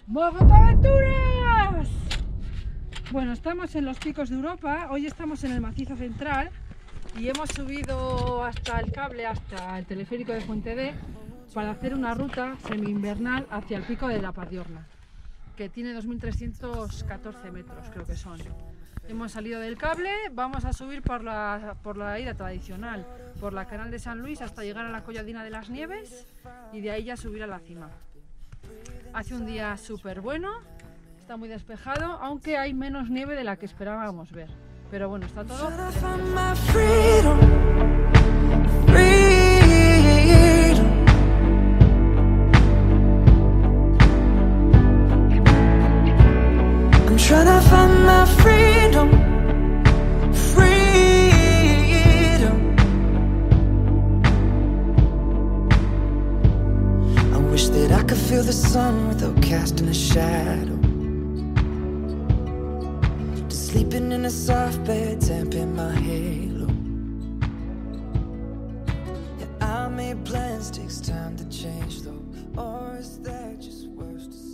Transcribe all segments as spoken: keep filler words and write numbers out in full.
¡Mogotaventuras! Bueno, estamos en los picos de Europa, hoy estamos en el macizo central y hemos subido hasta el cable, hasta el teleférico de Fuente D para hacer una ruta semi-invernal hacia el pico de la Padierna, que tiene dos mil trescientos catorce metros, creo que son. Hemos salido del cable, vamos a subir por la, por la ida tradicional, por la Canal de San Luis hasta llegar a la Colladina de las Nieves y de ahí ya subir a la cima. Hace un día súper bueno, está muy despejado, aunque hay menos nieve de la que esperábamos ver. Pero bueno, está todo... Trying to find my freedom, freedom. I wish that I could feel the sun without casting a shadow. Just sleeping in a soft bed, tamping my halo. Yeah, I made plans, takes time to change though. Or is that just worse to say?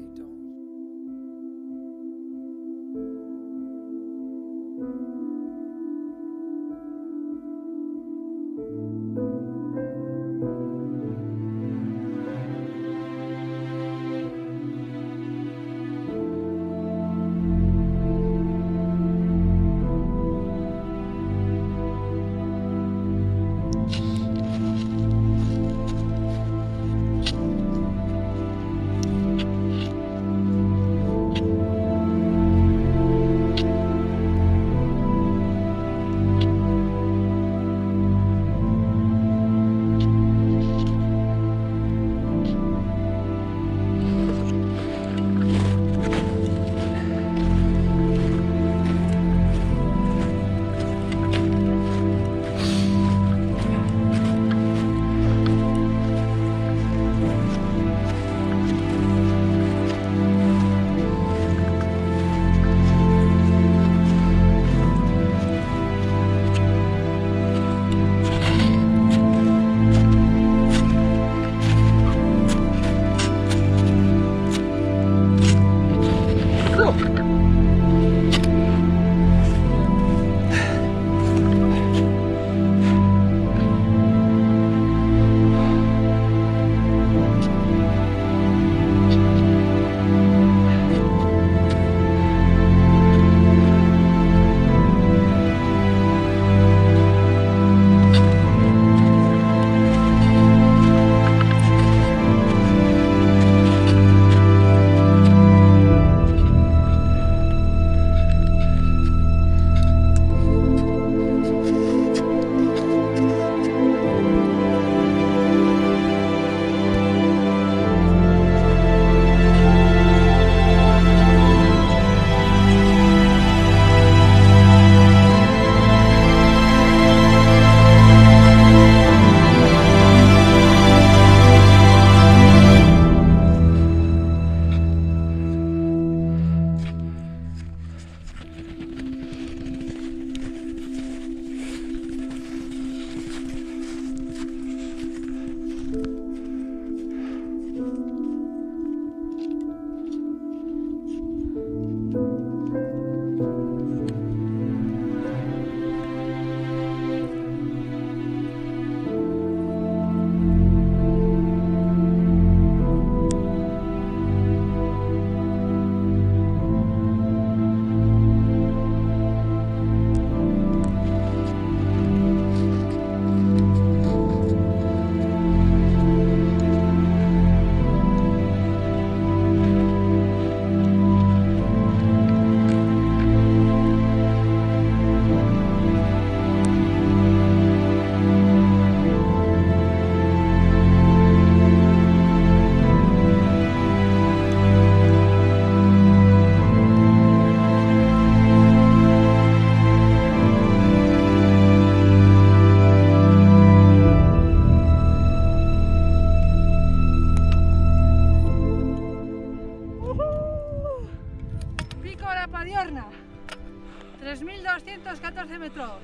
tres mil doscientos catorce metros.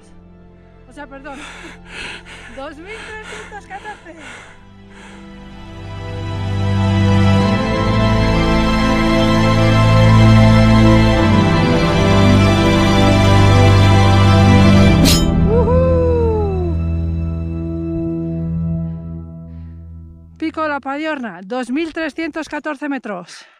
O sea, perdón, dos mil trescientos catorce. Papadiorna, dos mil trescientos catorce metros.